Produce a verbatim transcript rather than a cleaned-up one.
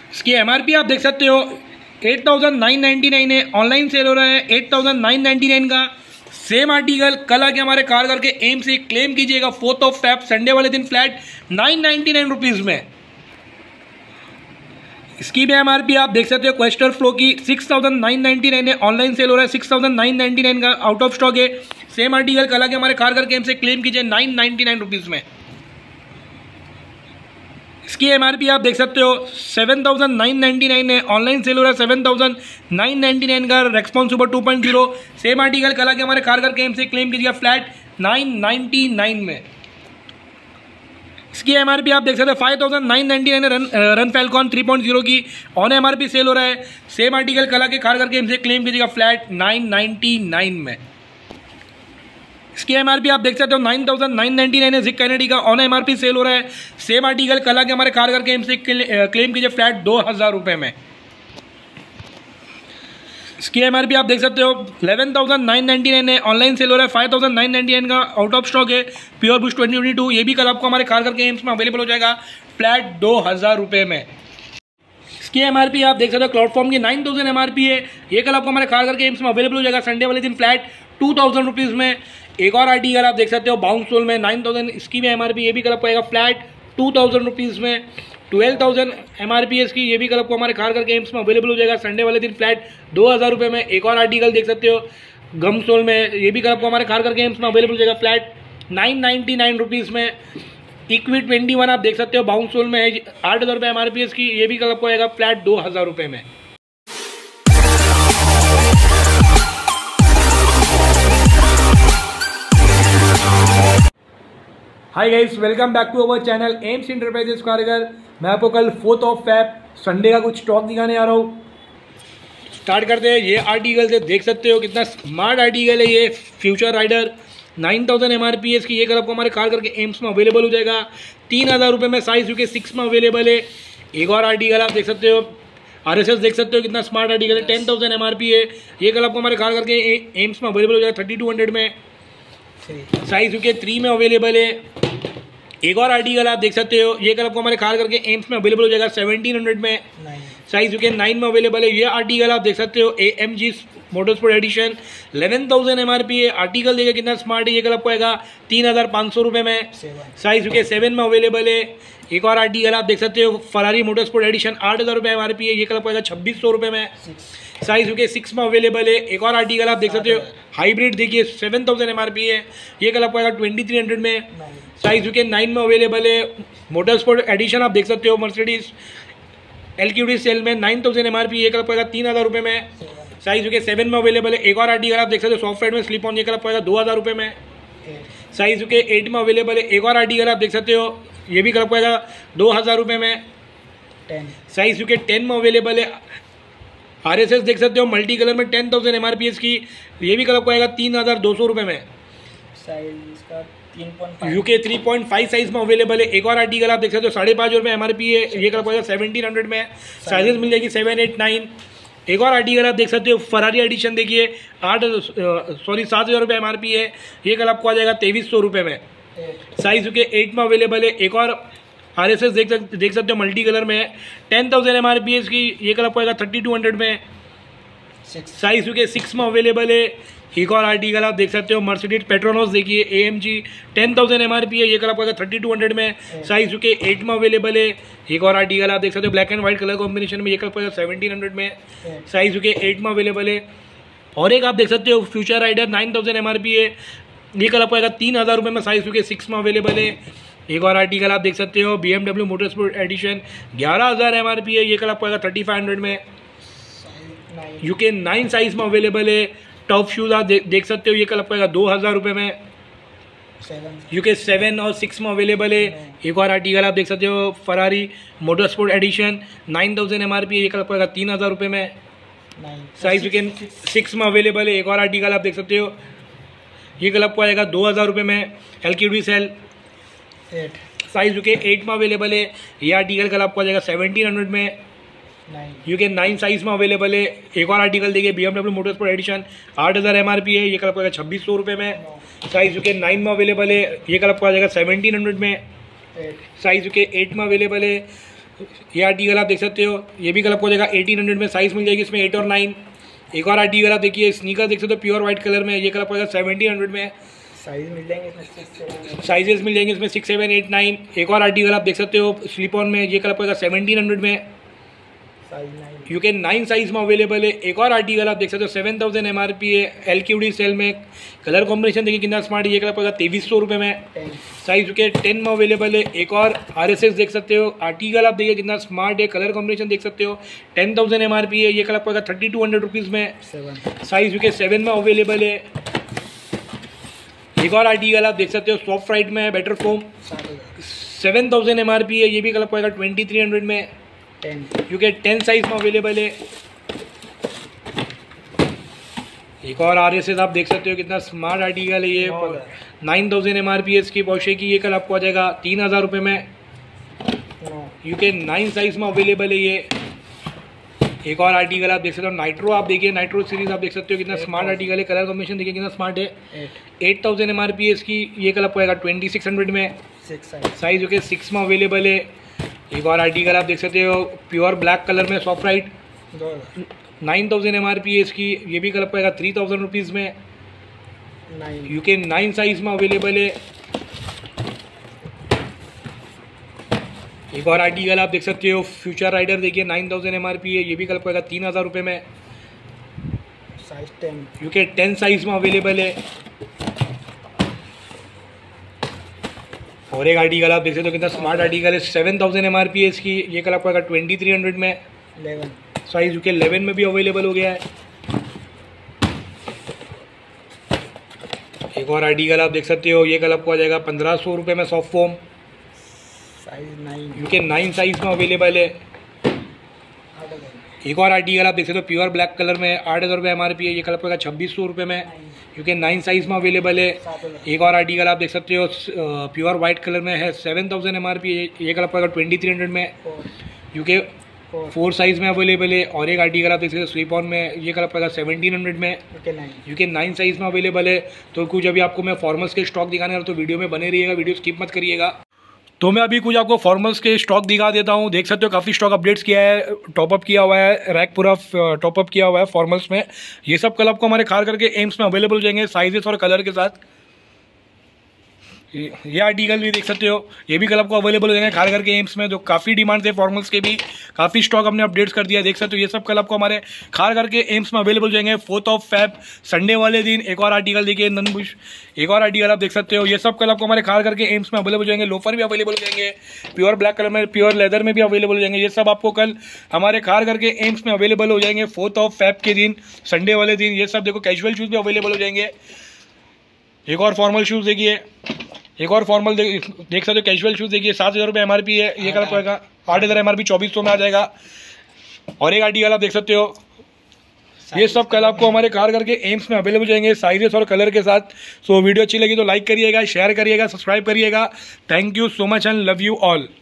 इसकी एमआरपी आप देख सकते हो eight thousand nine ninety nine है, ऑनलाइन सेल हो रहा है eight thousand nine ninety nine का। सेम आर्टिकल कल आके हमारे कारगर के एम से क्लेम कीजिएगा फोर्थ ऑफ फेब संडे वाले दिन flat nine ninety nine rupees में। इसकी भी एमआरपी आप देख सकते हो क्वेस्टर फ्लो की six thousand nine ninety nine है, ऑनलाइन सेल हो रहा है six thousand nine ninety nine का, आउट ऑफ स्टॉक है। सेम आर्टिकल कल आके हमारे कारगर के एम से क्लेम कीजिए नाइन नाइन्टी नाइन रुपीज़ में। इसकी एमआरपी आप देख सकते हो seven thousand nine ninety nine है, ऑनलाइन सेल हो रहा है seven thousand nine ninety nine का, response super two point zero. Same article कल आके हमारे कारगर के एम से क्लेम कीजिएगा फ्लैट नाइन नाइन्टी नाइन में। इसकी एमआरपी आप देख सकते हैं five thousand nine ninety nine run run falcon three point zero की ऑन एमआरपी सेल हो रहा है। सेम आर्टिकल कल आके कारगर के एम से क्लेम कीजिएगा फ्लैट नाइन नाइन्टी नाइन में। इसकी एमआरपी आप देख सकते हो nine thousand nine ninety nine है, जिक कैनेडी का ऑन एमआरपी सेल हो रहा है। सेम आर्टिकल कल आके हमारे कारगर के एम से क्लेम कीजिए फ्लैट दो हज़ार रुपये में। इसकी एमआरपी आप देख सकते हो eleven thousand nine ninety nine है, ऑनलाइन सेल हो रहा है five thousand nine ninety nine का, आउट ऑफ स्टॉक है pure boost twenty twenty two. ये भी कल आपको हमारे कारगर के एम्स में अवेलेबल हो जाएगा फ्लैट दो हज़ार रुपये में। इसकी एमआरपी आप देख सकते हो क्लाउडफॉर्म की नाइन थाउजेंड एमआरपी है, ये कल आपको हमारे कारगर के एम्स में अवेलेबल हो जाएगा संडे वाले दिन फ्लैट टू थाउजेंड रुपीज़ में। एक और आर्टिकल आप देख सकते हो बाउंस सोल में नाइन थाउजेंड, इसकी भी एमआरपी ये भी कल आपको आएगा फ्लैट टू थाउजेंड रुपीज़ में। Twelve thousand M R P S की ये भी कल आपको हमारे कारगर के एम्स में अवेलेबल हो जाएगा संडे वाले दिन फ्लैट दो हज़ार रुपये में। एक और आर्टिकल देख सकते हो गम सोल में, ये भी कल आपको हमारे कारगर के एम्स में अवेलेबल हो जाएगा flat nine ninety nine rupees में। इक्वी ट्वेंटी वन आप देख सकते हो बाउंस सोल में है आठ हज़ार रुपये एम आर पी एस की, ये भी कल आपको आएगा फ्लैट दो हज़ार रुपये में। Hi guys, welcome back to our channel Aims enterprises कारगर। मैं आपको कल फोर्थ ऑफ फेब संडे का कुछ स्टॉक दिखाने आ रहा हूँ। स्टार्ट करते हैं। ये आर्टिकल से देख सकते हो कितना स्मार्ट आर्टिकल है ये, future rider nine thousand M R P S की, ये कल आपको हमारे कारगर के एम्स में अवेलेबल हो जाएगा तीन हज़ार रुपये में, साइज यूके सिक्स में अवेलेबल है। एक और आर्टिकल आप देख सकते हो आर एस एस देख सकते हो कितना स्मार्ट आर्टिकल है, ten thousand M R P है, ये कल आपको हमारे कारगर के एम्स में अवेलेबल हो जाएगा थर्टी टू हंड्रेड में, साइज यूके थ्री में अवेलेबल है। एक और आर्टिकल आप देख सकते हो ये कल आपको हमारे खास करके एम्स में अवेलेबल हो जाएगा सेवनटीन हंड्रेड में, साइज यूके नाइन में अवेलेबल है। ये आर्टिकल आप देख सकते हो A M G motorsport edition eleven thousand M R P है। आर्टिकल देखिए कितना स्मार्ट है, ये कल आपको आएगा तीन हज़ार पाँच सौ रुपये में, साइज यूके सेवन में अवेलेबल है। एक और आर्टिकल आप देख सकते हो फरारी मोटरस्पोर्ट एडिशन आठ हज़ार रुपये एम आर पी है, ये कल आपको आएगा छब्बीस सौ रुपये में, साइज यूके सिक्स में अवेलेबल है। एक और आर्टिकल आप देख सकते हो हाइब्रिड देखिए seven thousand M R P है, ये कल आपको आएगा ट्वेंटी थ्री हंड्रेड में, साइज यूके नाइन में अवेलेबल है। मोटरस्पोर्ट एडिशन आप देख सकते हो Mercedes L Q D sale में nine thousand M R P, ये कल आपको आएगा तीन हज़ार रुपये में, साइज यूके सेवन में अवेलेबल है। एक और आर्टिकल आप देख सकते हो सॉफ्टवेयर में स्लिप ऑन, ये कल आपको आएगा दो हज़ार रुपये में, साइज यूके एट में अवेलेबल है। एक और आर्टिकल आप देख सकते हो ये भी कल आपको आएगा दो हज़ार रुपये में, साइज यूके टेन में अवेलेबल है। आर एस एस देख सकते हो मल्टी कलर में ten thousand M R P S की, ये भी कल आपको आएगा तीन हज़ार दो सौ रुपये में, UK three point five size में अवेलेबल है। एक और आर्टिकल आप देख सकते हो साढ़े पाँच रुपये एम आर पी है, ये कल आपको आएगा सेवनटीन हंड्रेड में, साइजेस मिल जाएगी सेवन एट नाइन। एक और आर्टिकल आप देख सकते हो फरारी एडिशन देखिए आठ सॉरी सात हज़ार रुपये एम आर पी है, ये कल आपको आ जाएगा तेईस सौ रुपये में, साइज यूके एट में अवेलेबल है। एक और आर एस एस देख सक देख सकते हो मल्टी कलर में ten thousand M R P S की, ये कल आपको आएगा थर्टी टू हंड्रेड में, साइज यूके सिक्स में अवेलेबल है। एक और आर्टिकल आप देख सकते हो मर्सिडीज पेट्रोनोस देखिए A M G ten thousand M R P है, ये कल आपको आएगा थर्टी टू हंड्रेड में, साइज यूके एट में अवेलेबल है। एक और आर्टिकल आप देख सकते हो black and white colour combination में, ये कल आपको आएगा सेवनटीन हंड्रेड में, साइज यूके एट में अवेलेबल है। और एक आप देख सकते हो future rider nine thousand M R P है, ये कल आपको आएगा तीन हज़ार रुपये में, साइज यूके सिक्स में अवेलेबल है। एक और आर्टिकल आप देख सकते हो B M W motorsport edition ग्यारह हज़ार एम आर पी है, ये कल आपको आएगा थर्टी फाइव हंड्रेड में, यूके नाइन साइज में अवेलेबल है। टॉप शूज़ आप दे, देख सकते हो ये कल आपको आएगा दो हज़ार रुपये में, यूके सेवन और सिक्स में अवेलेबल है। एक और आर्टिकल आप देख सकते हो Ferrari motorsport edition nine thousand M R P है, ये कल आपको आएगा तीन हज़ार रुपये में, साइज यूके सिक्स में अवेलेबल है। एक और आर्टिकल आप देख सकते हो ये कल आपको आएगा दो हज़ार रुपये में, L Q D sale size UK eight में अवेलेबल है। ये आर्टिकल कल आपको आ जाएगा सेवनटीन हंड्रेड में, यूके नाइन साइज में अवेलेबल है। एक और आर्टिकल देखिए B M W motorsport edition आठ हज़ार एम आर पी है, ये कल आपको आएगा छब्बीस सौ रुपये में, साइज यूके नाइन में अवेलेबल है। ये कल आपको आ जाएगा सेवनटीन हंड्रेड में, साइज यूके एट में अवेलेबल है। ये आर्टिकल आप देख सकते हो, ये भी कल आपको हो जाएगा एटीन हंड्रेड में, साइज़ मिल जाएगी इसमें एट और नाइन। एक और आर्टिकल आप देखिए, स्नीकर देख सकते हो प्योर वाइट कलर में, ये कल आपको जाएगा सेवनटीन हंड्रेड में, साइज मिल जाएंगे इसमें, साइजेस मिल जाएंगे इसमें सिक्स सेवन एट नाइन। एक और आर्टिकल आप देख सकते हो स्लिप ऑन में, ये कल आपको सेवनटीन हंड्रेड में, यू के नाइन साइज में अवेलेबल है। एक और आर्टिकल आप देख सकते हो seven thousand M R P है, एल क्यू डी सेल में, कलर कॉम्बिनेशन देखिए कितना स्मार्ट है, ये कल आपको तेईस सौ रुपये में, साइज यू के टेन में अवेलेबल है। एक और आर एस एस देख सकते हो, आर्टिकल आप देखिए कितना स्मार्ट है, कलर कॉम्बिनेशन देख सकते हो, ten thousand M R P है, ये कल आपको थर्टी टू हंड्रेड रुपीज़ में, साइज यू के सेवन में अवेलेबल है। एक और आर्टिकल आप देख सकते हो सॉफ्ट राइट में, better foam, seven thousand M R P है, ये भी कल आपको आएगा ट्वेंटी थ्री हंड्रेड में, यू के टेन साइज में अवेलेबल है। एक और आर एस एस आप देख सकते हो कितना स्मार्ट आर्टिकल है, ये nine thousand M R P है इसकी पॉर्शे की, ये कल आपको आ जाएगा तीन हज़ार रुपये में, यू के नाइन साइज में अवेलेबल है ये। एक और आर्टिकल आप देख सकते हो नाइट्रो, आप देखिए नाइट्रो सीरीज आप देख सकते हो कितना स्मार्ट आर्टिकल है, कलर कॉम्बिनेशन देखिए कितना स्मार्ट है, eight thousand M R P है इसकी, ये कल आपको आएगा ट्वेंटी सिक्स हंड्रेड में, साइज ओके सिक्स में अवेलेबल है। एक और आर्टिकल आप देख सकते हो प्योर ब्लैक कलर में soft ride, nine thousand M R P है इसकी, ये भी कल आपको आएगा थ्री थाउजेंड रुपीज़ में, यू के नाइन साइज में अवेलेबल है। एक और आर्टिकल आप देख सकते हो फ्यूचर राइडर, देखिए nine thousand M R P है, ये भी कल आपको आएगा तीन हज़ार रुपये में, size ten, U K ten size में अवेलेबल है। और एक आर्टिकल आप देख सकते हो कितना स्मार्ट आर्टिकल है, seven thousand M R P है इसकी, ये कल आपको आएगा ट्वेंटी थ्री हंड्रेड में, साइज यू के इलेवन में भी अवेलेबल हो गया है। एक और आर्टिकल आप देख सकते हो, ये कल आपको आ जाएगा पंद्रह सौ रुपये में, soft foam, size nine, U K nine size में अवेलेबल है। एक और आर्टिकल आप देख सकते हो प्योर ब्लैक कलर में, आठ हज़ार रुपये एम आर पी है, ये कल आपको छब्बीस सौ रुपये में, यू के नाइन साइज में अवेलेबल है। एक और आर्टिकल आप देख सकते हो प्योर वाइट कलर में है, seven thousand M R P है, ये कल आपको ट्वेंटी थ्री हंड्रेड में, यू के फोर साइज में अवेलेबल है। और एक आर्टिकल आप देख सकते हो स्लिप ऑन में, ये कल आपको सेवनटीन हंड्रेड में, यू के नाइन साइज में अवेलेबल है। तो कुछ अभी आपको मैं फॉर्मल्स के स्टॉक दिखाने वाला, तो वीडियो में बने रहिएगा, वीडियो स्किप मत करिएगा। तो मैं अभी कुछ आपको फॉर्मल्स के स्टॉक दिखा देता हूँ, देख सकते हो काफ़ी स्टॉक अपडेट्स किया है, टॉपअप किया हुआ है, रैक पूरा टॉपअप किया हुआ है फॉर्मल्स में। ये सब कल आपको हमारे खार करके एम्स में अवेलेबल हो जाएंगे साइजेस और कलर के साथ। ये आर्टिकल भी देख सकते हो, ये भी कल आपको अवेलेबल हो जाएंगे खार करके एम्स में, जो काफ़ी डिमांड थे फॉर्मल्स के भी, काफ़ी स्टॉक हमने अपडेट्स कर दिया, देख सकते हो ये सब कल आपको हमारे खार करके एम्स में अवेलेबल हो जाएंगे फोर्थ ऑफ फेब संडे वाले दिन। एक और आर्टिकल देखिए नंदबुश, एक और आर्टिकल आप देख सकते हो, ये सब कल आपको हमारे खार करके एम्स में अवेलेबल हो जाएंगे। लोफर भी अवेलेबल हो जाएंगे, प्योर ब्लैक कलर में, प्योर लेदर में भी अवेलेबल हो जाएंगे, ये सब आपको कल हमारे खार करके एम्स में अवेलेबल हो जाएंगे फोर्थ ऑफ फेब के दिन, संडे वाले दिन। ये सब देखो कैजुअल शूज़ भी अवेलेबल हो जाएंगे। एक और फॉर्मल शूज़ देखिए, एक और फॉर्मल देख देख सकते हो कैजुअल शूज़ देखिए, सात हज़ार रुपये एम आर पी है, ये कल आपको आएगा आठ हज़ार एम आर पी चौबीस सौ में आ जाएगा। और एक आर्टिकल आप देख सकते हो, ये सब कल आपको हमारे कार करके एम्स में अवेलेबल हो जाएंगे साइजेस और कलर के साथ। सो वीडियो अच्छी लगी तो लाइक करिएगा, शेयर करिएगा, सब्सक्राइब करिएगा। Thank you so much and love you all.